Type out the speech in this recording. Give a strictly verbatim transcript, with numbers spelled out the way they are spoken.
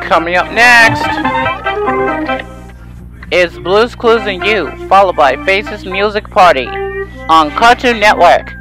Coming up next is Blues Clues and You, followed by Faces Music Party on Cartoon Network.